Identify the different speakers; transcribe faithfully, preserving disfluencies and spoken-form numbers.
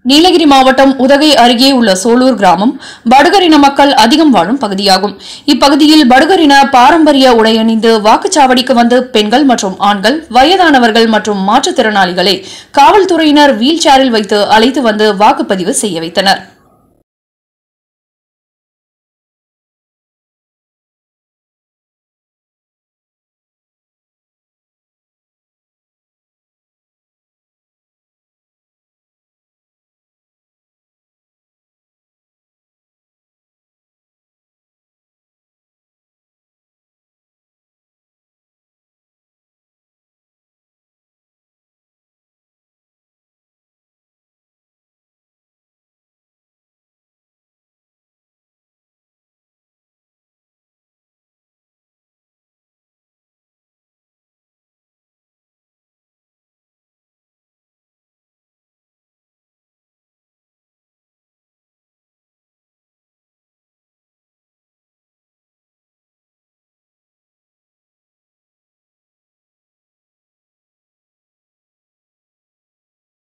Speaker 1: நீலகிரி மாவட்டம் உதகை அருகே உள்ள சோலூர் கிராமம் படுகரின மக்கள் அதிகம் வாழும் பகுதியாகும். இப்பகுதியில் படுகரின பாரம்பரிய உடையணிந்து வாக்குச்சாவடிக்கு வந்து பெண்கள் மற்றும் ஆண்கள், வயதானவர்கள் மற்றும் மாற்றுத்திறனாளிகளை காவல்துறையினர் வீல் சேரில் வைத்து அழைத்து வந்து வாக்குப்பதிவு செய்ய வைத்தனர்.